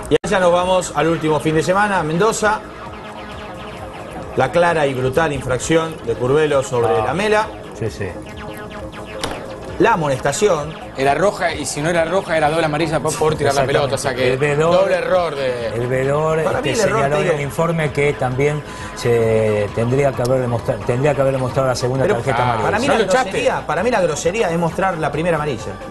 Y allá nos vamos al último fin de semana, a Mendoza. La clara y brutal infracción de Curvelo sobre Lamela. Sí, sí. La amonestación. Era roja y si no era roja era doble amarilla por tirar la pelota. O sea que doble error de... El vedor señaló en el informe que también se tendría que haber demostrado la segunda tarjeta amarilla. Para mí la grosería es mostrar la primera amarilla.